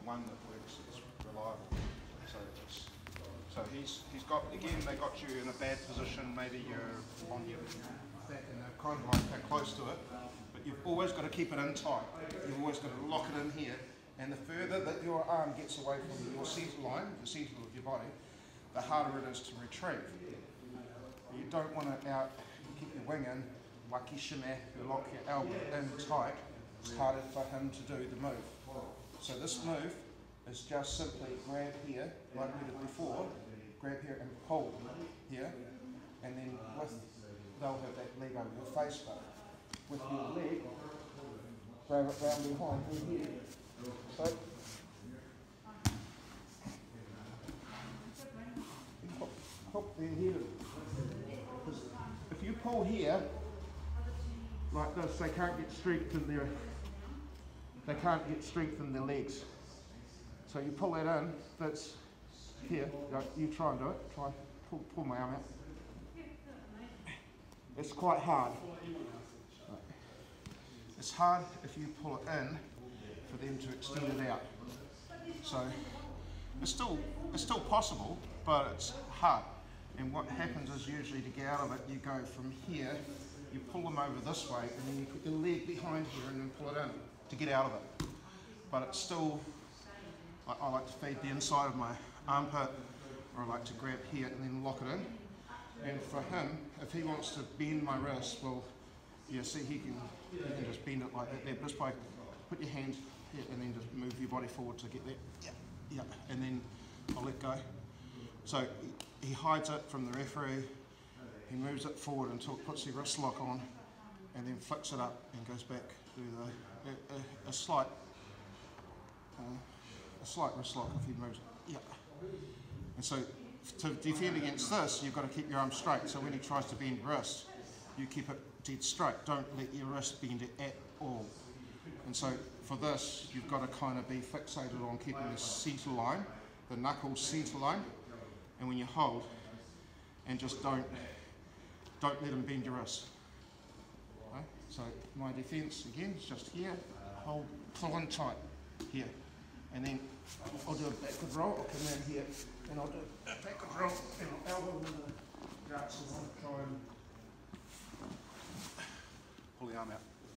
one that works, is reliable. So he's got, again, they got you in a bad position, maybe you're on your back and they're kind of like they're close to it, but you've always got to keep it in tight. You've always got to lock it in here, and the further that your arm gets away from your centre line, the centre of your body, the harder it is to retrieve. You don't want to keep your wing in, like you shimmy, you lock your elbow in tight, it's harder for him to do the move. So this move is just simply grab here, like we did before, grab here and pull here, and then they'll have that leg over your face, but with your leg, grab it round behind in here. So, hook their head. Because if you pull here, like this, they can't get strength in their legs. So you pull that in, that's here, you try and do it, pull my arm out. It's quite hard. It's hard if you pull it in for them to extend it out. So it's still possible, but it's hard. And what happens is usually to get out of it, you go from here, you pull them over this way, and then you put your leg behind here and then pull it in to get out of it. But it's still, I like to feed the inside of my armpit, or I like to grab here and then lock it in. And for him, if he wants to bend my wrist, well, yeah, see, he can just bend it like that there. Just by put your hand here and then just move your body forward to get there. Yeah, and then I'll let go. So he hides it from the referee. He moves it forward until it puts the wrist lock on, and then flicks it up and goes back to a slight wrist lock if he moves it. Yeah. And so to defend against this, you've got to keep your arm straight. So when he tries to bend your wrist, you keep it dead straight. Don't let your wrist bend it at all. And so for this, you've got to kind of be fixated on keeping the centre line, the knuckle centre line, and when you hold, and just don't let him bend your wrist. Okay? So my defence again is just here, hold, pull in tight here, and then I'll do a backward roll. I'll come in here and I'll do a backward roll and I'll elbow in the guts and I'll try and pull the arm out.